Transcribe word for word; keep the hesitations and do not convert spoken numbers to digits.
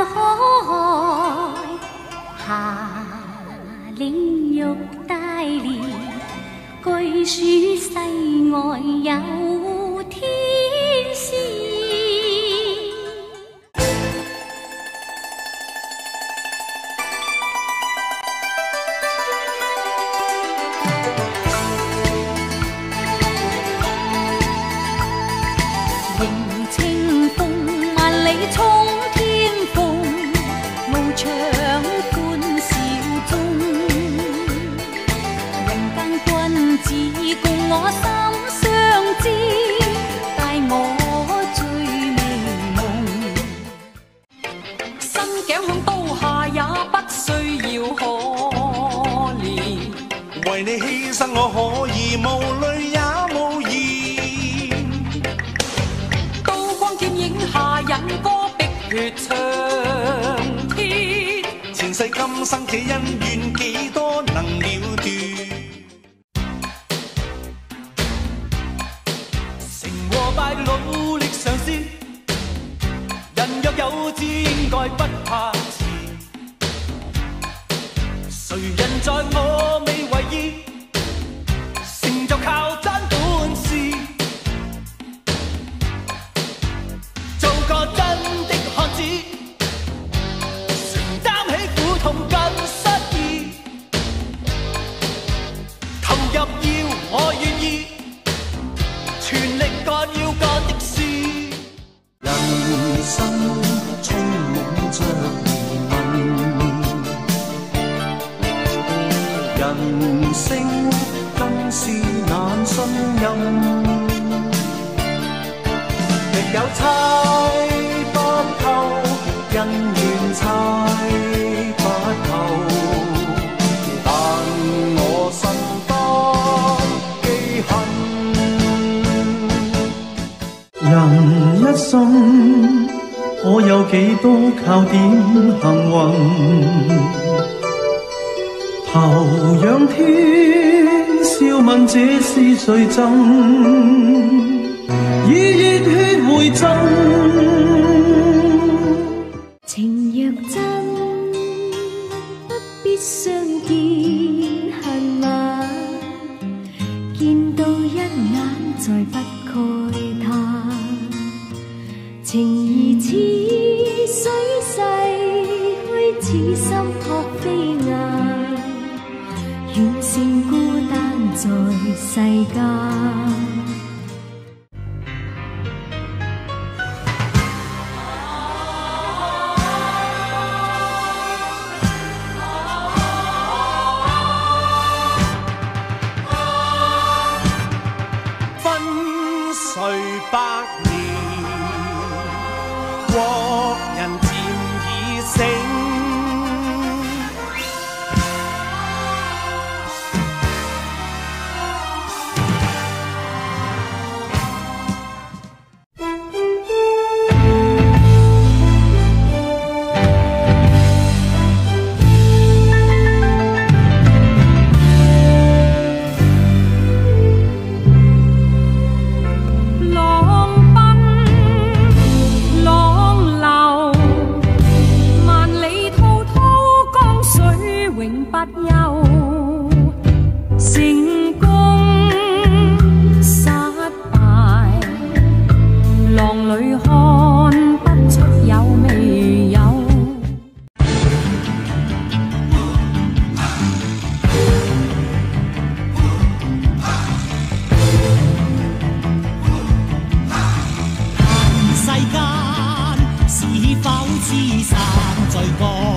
海，下岭玉带连，据说世外有天使。迎清风，万里冲天凤，翱翔欢笑中。人间君子共我心相知，带我醉美梦。身頸向刀下也不需要可憐， 為你犧牲我可以無淚也無言。 刀光劍影下引歌碧血長天， 前世今生這恩怨幾多能了斷？ 成和敗努力嘗試，人若有志應該不怕遲。誰人在我未為意，成就靠真本事。做個真的漢子，承擔起苦痛跟失意。投入要我願意，全力幹要幹的事。 人生充滿着疑問，人生更是難信任。亦有猜不透，恩怨猜不透，但我心不記恨。人一生可有幾多靠點幸運？頭仰天，笑問這是誰贈？以熱血回贈。 情若真，不必相見恨晚，見到一眼再不慨嘆。情兒似水逝去，似心撲飛雁，遠勝孤單在世間。 歲百年，國人漸已醒。 成功失敗，浪裏看不出有未有。 世間是否知散在過？